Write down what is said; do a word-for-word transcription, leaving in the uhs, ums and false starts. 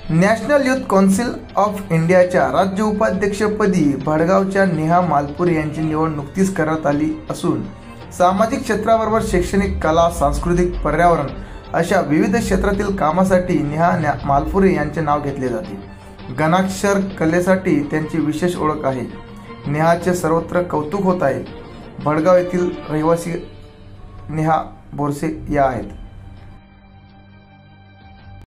National youth council of इंडियाच्या राज्य उपाध्यक्षपदी भडगावच्या नेहा मालपुरे यांची निवड नुकतीच करण्यात आली असून सामाजिक क्षेत्राबरोबर शैक्षणिक, कला, सांस्कृतिक, पर्यावरण अशा विविध क्षेत्रातील कामासाठी नेहा मालपुरे यांचे नाव घेतले जाते। गणाक्षर कलेसाठी त्यांची विशेष ओळख आहे। नेहाचे सर्वत्र कौतुक होत आहे। भडगाव येथील रहिवासी नेहा बोरसे या आहेत।